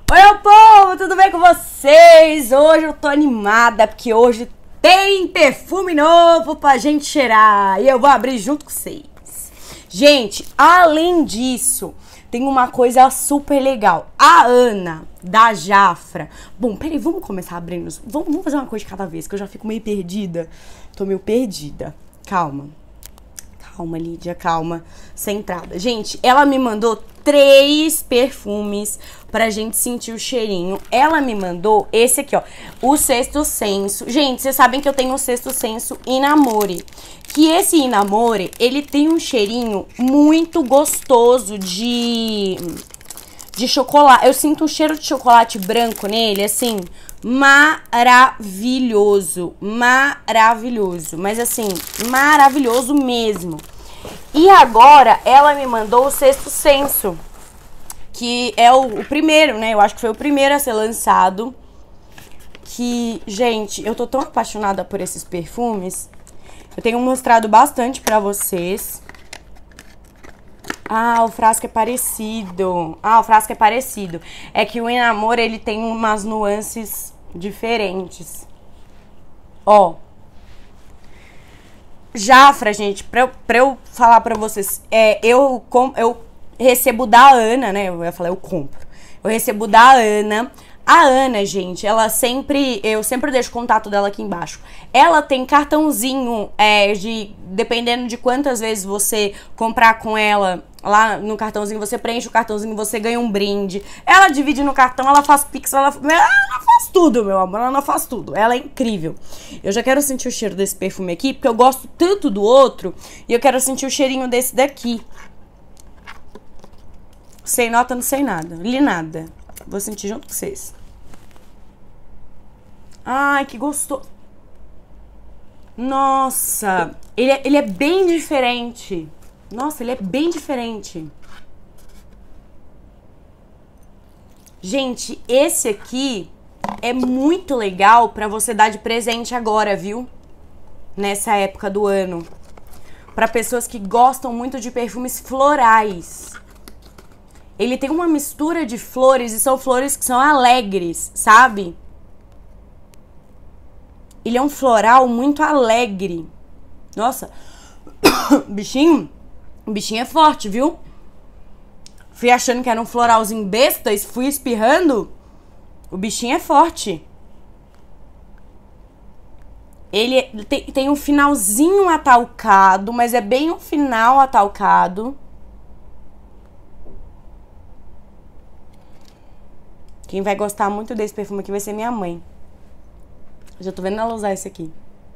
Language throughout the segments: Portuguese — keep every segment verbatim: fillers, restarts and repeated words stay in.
Oi, meu povo, tudo bem com vocês? Hoje eu tô animada porque hoje tem perfume novo pra gente cheirar e eu vou abrir junto com vocês. Gente, além disso, tem uma coisa super legal. A Ana, da Jafra... Bom, peraí, vamos começar abrindo... Vamos, vamos fazer uma coisa de cada vez, que eu já fico meio perdida. Tô meio perdida. Calma. Calma, Lídia, calma. Centrada. Gente, ela me mandou três perfumes pra gente sentir o cheirinho. Ela me mandou esse aqui, ó. O Sexto Senso. Gente, vocês sabem que eu tenho o Sexto Senso In Amore. Que esse In Amore, ele tem um cheirinho muito gostoso de... de chocolate. Eu sinto um cheiro de chocolate branco nele, assim... maravilhoso, maravilhoso, mas assim, maravilhoso mesmo. E agora ela me mandou o Sexto Senso, que é o, o primeiro, né? Eu acho que foi o primeiro a ser lançado. Que, gente, eu tô tão apaixonada por esses perfumes. Eu tenho mostrado bastante pra vocês. Ah, o frasco é parecido. Ah, o frasco é parecido. É que o In Amore, ele tem umas nuances diferentes. Ó. Jafra, gente, pra eu, pra eu falar pra vocês, é, eu, com, eu recebo da Ana, né? Eu ia falar, eu compro. Eu recebo da Ana. A Ana, gente, ela sempre... Eu sempre deixo o contato dela aqui embaixo. Ela tem cartãozinho é, de... Dependendo de quantas vezes você comprar com ela... Lá no cartãozinho, você preenche o cartãozinho, você ganha um brinde. Ela divide no cartão, ela faz pix, ela, ela faz tudo, meu amor. Ela faz tudo. Ela é incrível. Eu já quero sentir o cheiro desse perfume aqui, porque eu gosto tanto do outro. E eu quero sentir o cheirinho desse daqui. Sem nota, não sei nada. Li nada. Vou sentir junto com vocês. Ai, que gostoso. Nossa. Ele é, ele é bem diferente. Nossa, ele é bem diferente. Gente, esse aqui é muito legal pra você dar de presente agora, viu? Nessa época do ano. Pra pessoas que gostam muito de perfumes florais. Ele tem uma mistura de flores e são flores que são alegres, sabe? Ele é um floral muito alegre. Nossa, bichinho... O bichinho é forte, viu? Fui achando que era um floralzinho besta e fui espirrando. O bichinho é forte. Ele tem, tem um finalzinho atalcado, mas é bem um final atalcado. Quem vai gostar muito desse perfume aqui vai ser minha mãe. Já tô vendo ela usar esse aqui.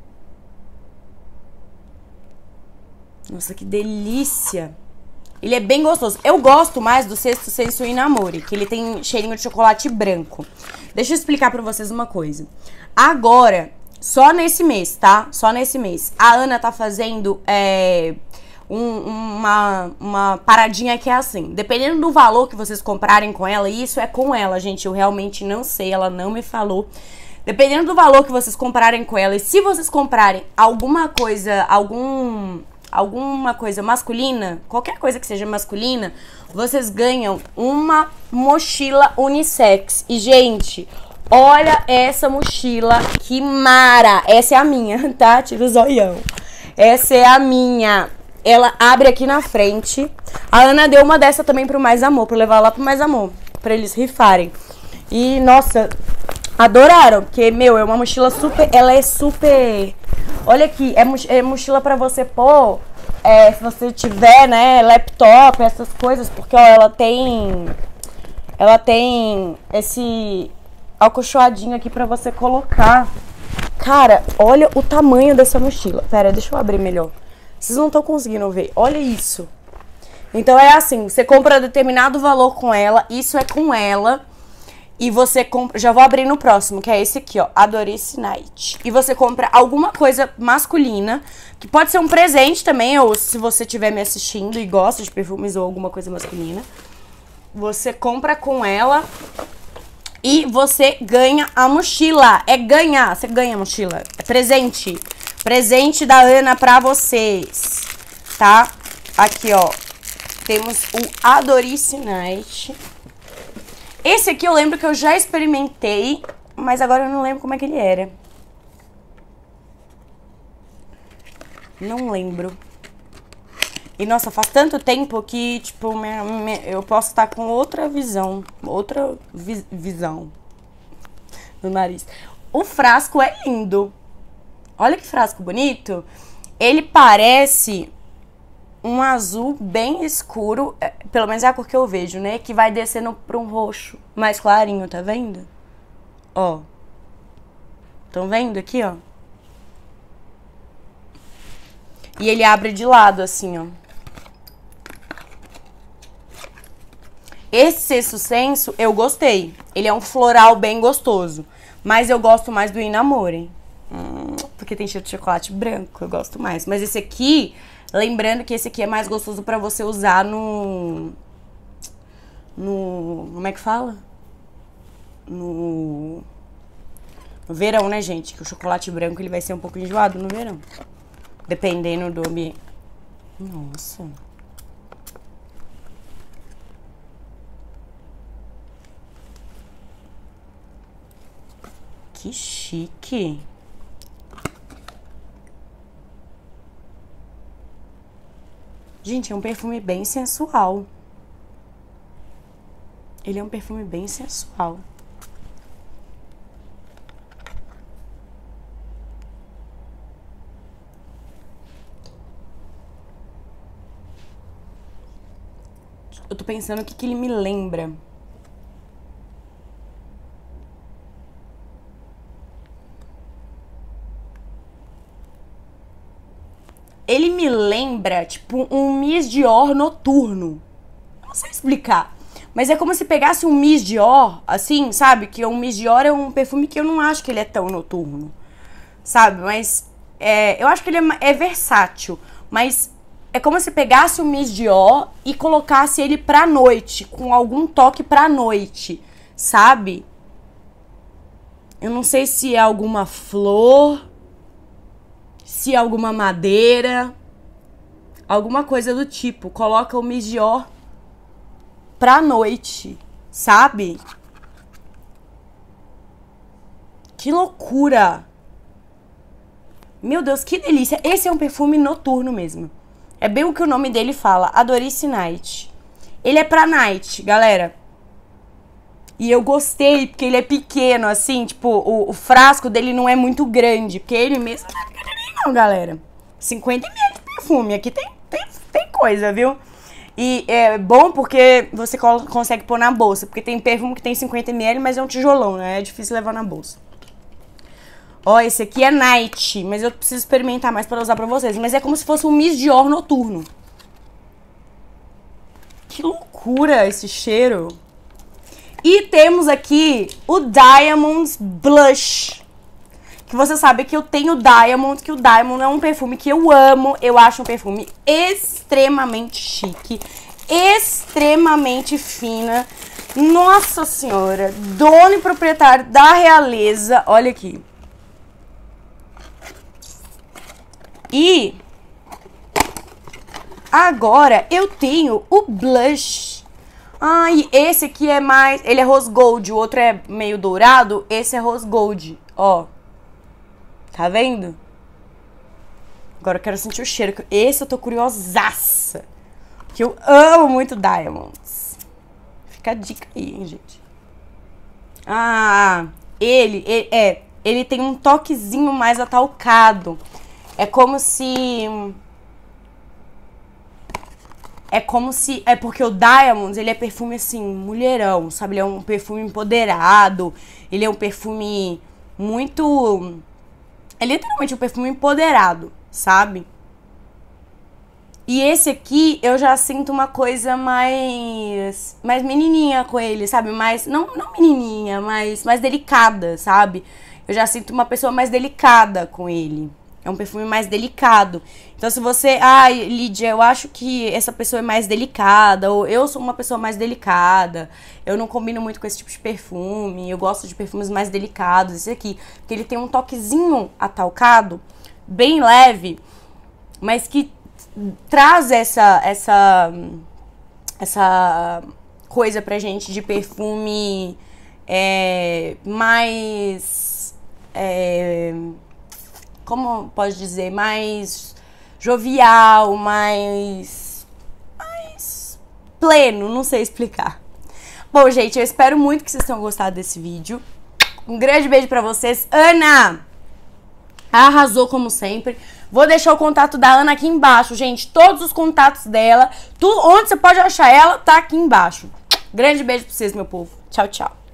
Nossa, que delícia! Ele é bem gostoso. Eu gosto mais do Sexto Senso In Amore, que ele tem cheirinho de chocolate branco. Deixa eu explicar pra vocês uma coisa. Agora, só nesse mês, tá? Só nesse mês. A Ana tá fazendo é, um, uma, uma paradinha que é assim. Dependendo do valor que vocês comprarem com ela, e isso é com ela, gente. Eu realmente não sei, ela não me falou. Dependendo do valor que vocês comprarem com ela, e se vocês comprarem alguma coisa, algum... alguma coisa masculina, qualquer coisa que seja masculina, vocês ganham uma mochila unissex. E, gente, olha essa mochila, que mara! Essa é a minha, tá? Tira o zoião. Essa é a minha. Ela abre aqui na frente. A Ana deu uma dessa também pro Mais Amor, pra levar lá pro Mais Amor, pra eles rifarem. E, nossa, adoraram, porque, meu, é uma mochila super... Ela é super... Olha aqui, é, moch é mochila pra você pôr, é, se você tiver, né, laptop, essas coisas, porque, ó, ela tem, ela tem esse acolchoadinho aqui pra você colocar. Cara, olha o tamanho dessa mochila. Pera, deixa eu abrir melhor. Vocês não estão conseguindo ver, olha isso. Então é assim, você compra determinado valor com ela, isso é com ela... E você compra... Já vou abrir no próximo, que é esse aqui, ó. Adorice Night. E você compra alguma coisa masculina, que pode ser um presente também, ou se você estiver me assistindo e gosta de perfumes ou alguma coisa masculina. Você compra com ela e você ganha a mochila. É ganhar, você ganha a mochila. É presente. Presente da Ana pra vocês, tá? Aqui, ó. Temos o Adorice Night. Esse aqui eu lembro que eu já experimentei, mas agora eu não lembro como é que ele era. Não lembro. E, nossa, faz tanto tempo que, tipo, minha, minha, eu posso estar com outra visão. Outra vi, visão no nariz. O frasco é lindo. Olha que frasco bonito. Ele parece um azul bem escuro. Pelo menos é a cor que eu vejo, né? Que vai descendo pra um roxo mais clarinho, tá vendo? Ó. Estão vendo aqui, ó? E ele abre de lado, assim, ó. Esse Sexto Senso, eu gostei. Ele é um floral bem gostoso. Mas eu gosto mais do Inamore. Hum, porque tem cheiro de chocolate branco, eu gosto mais. Mas esse aqui, lembrando que esse aqui é mais gostoso pra você usar no... No... Como é que fala? No... No verão, né, gente? Que o chocolate branco, ele vai ser um pouco enjoado no verão. Dependendo do ambiente. Nossa... Que chique. Gente, é um perfume bem sensual. Ele é um perfume bem sensual. Eu tô pensando o que que ele me lembra. Ele me lembra, tipo, um Miss Dior noturno. Não sei explicar. Mas é como se pegasse um Miss Dior, assim, sabe? Que um Miss Dior é um perfume que eu não acho que ele é tão noturno. Sabe? Mas é, eu acho que ele é, é versátil. Mas é como se pegasse um Miss Dior e colocasse ele pra noite. Com algum toque pra noite. Sabe? Eu não sei se é alguma flor... Se alguma madeira, alguma coisa do tipo. Coloca o Miss Dior pra noite, sabe? Que loucura! Meu Deus, que delícia! Esse é um perfume noturno mesmo. É bem o que o nome dele fala, Adorice Night. Ele é pra night, galera. E eu gostei, porque ele é pequeno, assim, tipo, o, o frasco dele não é muito grande, porque ele mesmo... Não, galera, cinquenta mililitros de perfume, aqui tem, tem, tem coisa, viu? E é bom porque você consegue pôr na bolsa, porque tem perfume que tem cinquenta mililitros, mas é um tijolão, né? É difícil levar na bolsa. Ó, esse aqui é Night, mas eu preciso experimentar mais pra usar pra vocês. Mas é como se fosse um Miss Dior noturno. Que loucura esse cheiro. E temos aqui o Diamonds Blush. Que você sabe que eu tenho Diamond, que o Diamond é um perfume que eu amo. Eu acho um perfume extremamente chique, extremamente fina. Nossa senhora, dono e proprietário da realeza. Olha aqui. E agora eu tenho o blush. Ai, esse aqui é mais... Ele é rose gold, o outro é meio dourado. Esse é rose gold, ó. Tá vendo? Agora eu quero sentir o cheiro. Esse eu tô curiosaça. Que eu amo muito Diamonds. Fica a dica aí, hein, gente. Ah, ele, ele é... Ele tem um toquezinho mais atalcado. É como se... É como se... É porque o Diamonds, ele é perfume, assim, mulherão, sabe? Ele é um perfume empoderado. Ele é um perfume muito... É literalmente um perfume empoderado, sabe? E esse aqui, eu já sinto uma coisa mais... Mais menininha com ele, sabe? Mais... Não, não menininha, mas mais delicada, sabe? Eu já sinto uma pessoa mais delicada com ele. É um perfume mais delicado. Então, se você... Ai, Lídia, eu acho que essa pessoa é mais delicada. Ou eu sou uma pessoa mais delicada. Eu não combino muito com esse tipo de perfume. Eu gosto de perfumes mais delicados. Esse aqui. Porque ele tem um toquezinho atalcado. Bem leve. Mas que traz essa... Essa... Essa... coisa pra gente de perfume é, mais... É, como pode dizer? Mais jovial, mais... mais pleno, não sei explicar. Bom, gente, eu espero muito que vocês tenham gostado desse vídeo. Um grande beijo pra vocês. Ana arrasou como sempre. Vou deixar o contato da Ana aqui embaixo, gente. Todos os contatos dela, tudo, onde você pode achar ela, tá aqui embaixo. Grande beijo pra vocês, meu povo. Tchau, tchau.